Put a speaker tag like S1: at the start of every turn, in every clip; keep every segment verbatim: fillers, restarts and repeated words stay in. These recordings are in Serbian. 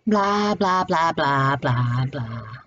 S1: Bla, bla, bla, bla, bla, bla.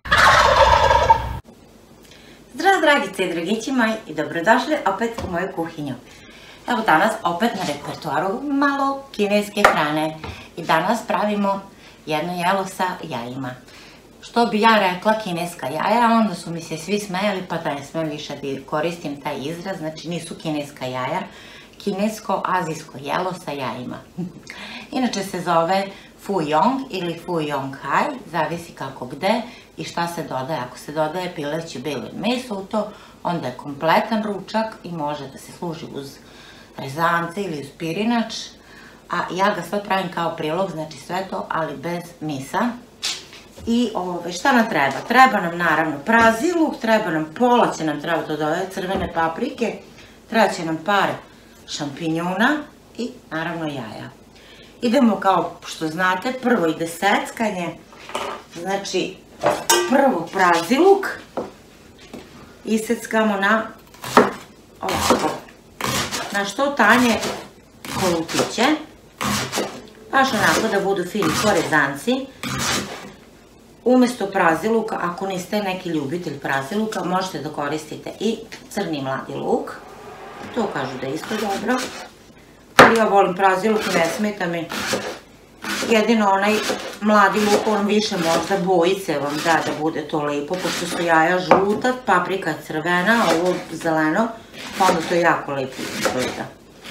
S2: Zdravo dragice i dragići moji i dobrodošli opet u moju kuhinju. Evo danas opet na repertoaru malo kineske hrane i danas pravimo jedno jelo sa jajima. Što bi ja rekla kineska jaja, onda su mi se svi smejali pa da ne smem više da koristim taj izraz, znači nisu kineska jaja, kinesko-azijsko jelo sa jajima. Inače se zove fuyong ili fuyong hai, zavisi kako gde i šta se dodaje. Ako se dodaje pileće belo meso u to, onda je kompletan ručak i može da se služi uz rezance ili uz pirinač. A ja ga sad pravim kao prilog, znači sve to, ali bez misa. I šta nam treba? Treba nam naravno prazi luk, treba nam pola će nam treba to dodati crvene paprike, treba će nam par šampinjona i naravno jaja. Idemo kao što znate, prvo ide seckanje, znači prvo prazi luk iseckamo na ovako, na što tanje kolutiće, baš onako da budu fini korezanci. Umesto praziluka, ako niste neki ljubitelj praziluka, možete da koristite i crni mladi luk. To kažu da je isto dobro. Ali ja volim praziluk, ne smeta mi. Jedino onaj mladi luk, on više možda bojice vam da da bude to lepo, pošto su jaja žuta, paprika crvena, a ovo zeleno, pa onda to jako lepo izgleda.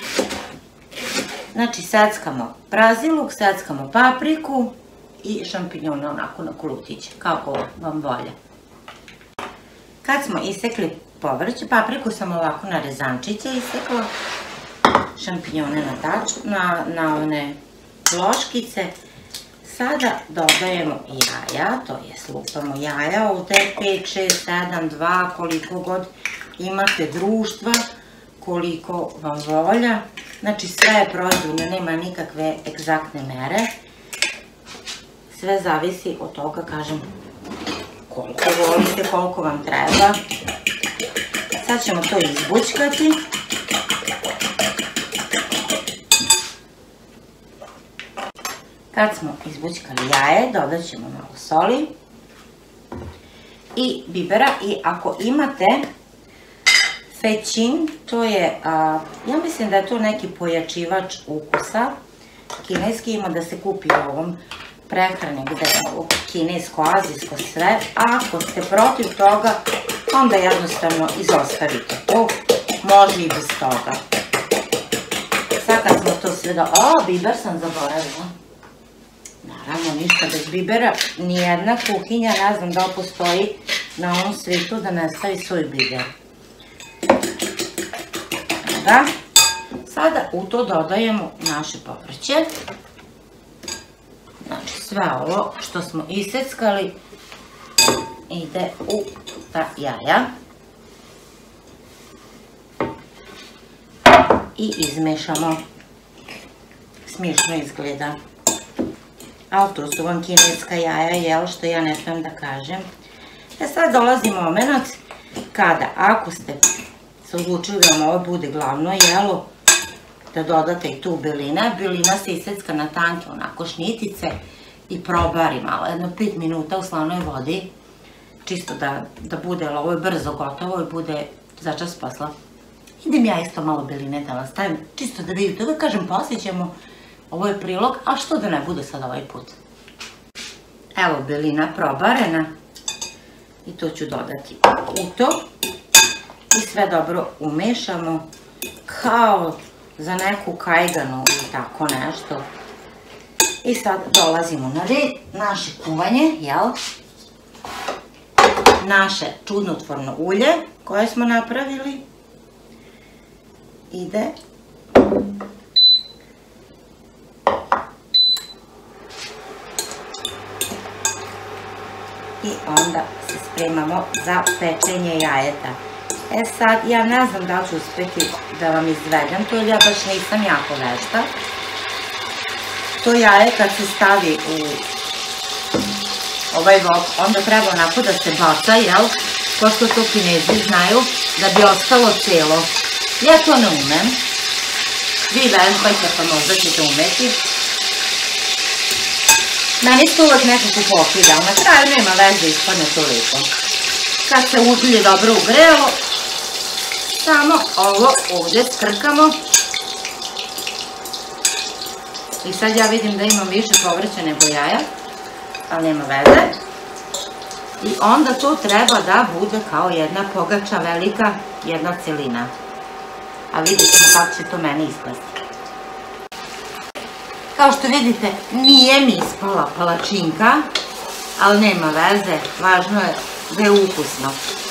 S2: Znači, seckamo praziluk, seckamo papriku i šampinjone onako na kolutiće, kako vam volja. Kad smo isekli povrće, papriku sam ovako na rezančiće isekla, šampinjone na one ploškice. Sada dodajemo jaja, to je slupamo jaja, ovde pet, šest, sedam, dva, koliko god imate društva, koliko vam volja. Znači sve je proizvodno, nema nikakve egzaktne mere. Sve zavisi od toga, kažem, koliko volite, koliko vam treba. Sad ćemo to izbućkati. Kad smo izbućkali jaje, dodat ćemo malo soli i bibera. I ako imate fei-čing, to je, ja mislim da je to neki pojačivač ukusa. Kineski ima da se kupi u ovom prehrane gde je ovo kinesko-azijsko sve. Ako ste protiv toga, onda jednostavno izostavite to. Može i bez toga. Sad kad smo to sve da... O, biber sam zaboravila. Naravno, ništa bez bibera. Nijedna kuhinja, ne znam da li postoji na ovom svijetu da ne stavi svoj biber. Da. Sada u to dodajemo naše povrće. Znači, sve ovo što smo iseckali ide u ta jaja. I izmešamo. Smiješno izgleda. Ali to su vam kineska jaja, jel, što ja ne smijem da kažem. E sad dolazi moment kada, ako ste se odlučili da vam ovo bude glavno jelo, da dodate i tu belina. Belina se isecka na tanke, onako šnitice i probari malo, jedno pet minuta u slanoj vodi, čisto da bude, ovo je brzo gotovo i bude začas posla. Idem ja isto malo beline da vam stavim, čisto da vidite, da kažem, poslije ćemo, ovo je prilog, a što da ne bude sad ovaj put. Evo belina probarena i to ću dodati u to i sve dobro umešamo kao za neku kajganu ili tako nešto. I sad dolazimo na red, naše kuvanje, jel? Naše čudnotvorno ulje koje smo napravili ide. I onda se spremamo za pečenje jajeta. E sad, ja ne znam da li ću uspjeti da vam izvedem to, jer ja baš nisam jako vešta. To jaje kad se stavi u ovaj vok, onda treba onako da se baca, jel? Ko što to Kinezi znaju, da bi ostalo celo. Ja to ne umem. Vi vežbajte pa možda ćete umeti. Meni se uvek nekako pokida, ali na kraju nema veze, ispadne toliko. Kad se ulje dobro ugrelo, samo ovo ovdje skrkamo. I sad ja vidim da imam više povrća nego jaja, ali nema veze. I onda to treba da bude kao jedna pogača velika, jedna celina. A vidjet ćemo kako će to meni ispasti. Kao što vidite, nije mi ispala palačinka, ali nema veze, važno je da je ukusno.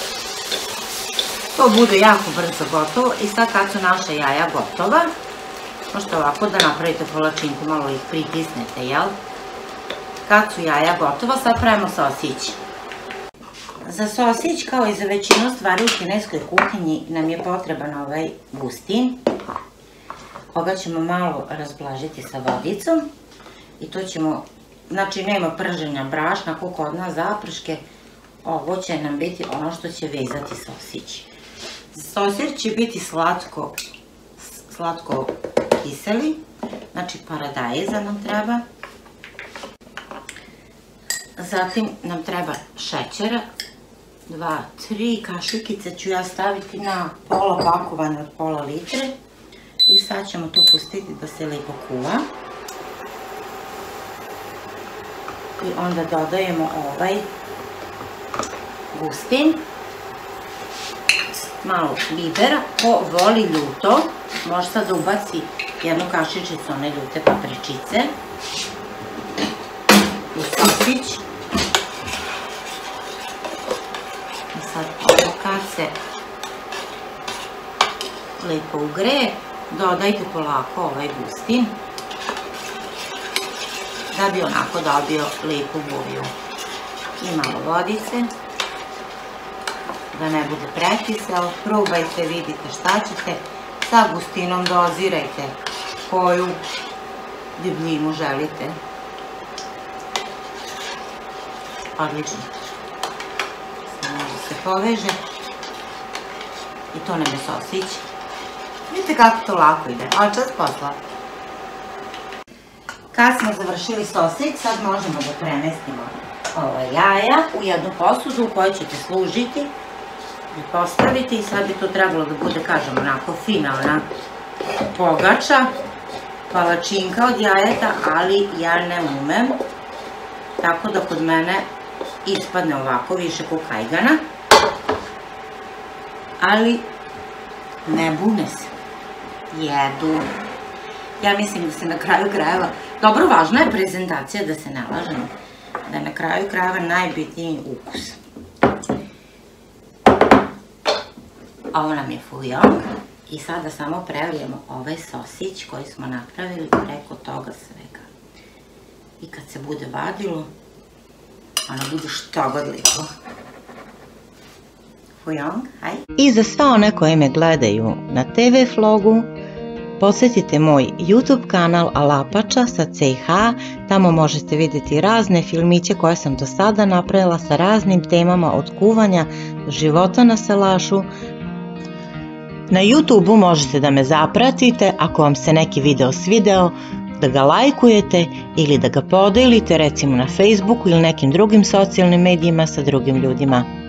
S2: To bude jako brzo gotovo i sad kad su naša jaja gotova, možete ovako da napravite palačinku, malo ih pritisnete, jel? Kad su jaja gotova, sad pravimo sosić. Za sosić, kao i za većinu stvari u kineskoj kuhinji, nam je potreban ovaj gustin. Ovoga ćemo malo razblažiti sa vodicom i to ćemo, znači nema prženja brašna, kako kod nas zaprške, ovo će nam biti ono što će vezati sosić. Sosir će biti slatko, slatko kiseli, znači paradajza nam treba. Zatim nam treba šećera, dva, tri kašikice ću ja staviti na pola pakovanja od pola litre. I sad ćemo to pustiti da se lijepo kuva. I onda dodajemo ovaj gustin. Malo bibera. Ko voli ljuto, može sad da ubaci jednu kašičicu one ljute papričice. I sosić. I sad ovo kad se lijepo ugreje, dodajte polako ovaj gustin da bi onako dobio lijepu boju. I malo vodice, da ne bude prekiselo. Probajte, vidite šta ćete. Sa gustinom dozirajte koju debljinu želite. Odlično. Samo da se poveže. I to nam je sosić. Vidite kako to lako ide, ali čas posla. Kad smo završili sosić, sad možemo da premestimo jaja u jednu posudu u kojoj ćete služiti i postaviti. I sad bi to trebalo da bude, kažem, onako fina ona pogača, palačinka od jajeta, ali ja ne umem. Tako da kod mene ispadne ovako, više ko kajgana. Ali ne bune se. Jedu. Ja mislim da se na kraju krajeva, dobro, važna je prezentacija, da se ne lažemo, da je na kraju krajeva najbitniji ukus. Ovo nam je fouillon i sada samo prelijemo ovaj sosić koji smo napravili preko toga svega. I kad se bude vadilo, ono bude što god lijepo. Fouillon, haj.
S3: I za sva one koje me gledaju na te ve Vlogu, posjetite moj YouTube kanal Alapača sa ce ha, tamo možete vidjeti razne filmiće koje sam do sada napravila sa raznim temama od kuvanja do života na salašu. Na YouTubeu možete da me zapratite ako vam se neki video svideo, da ga lajkujete ili da ga podelite recimo na Facebooku ili nekim drugim socijalnim medijima sa drugim ljudima.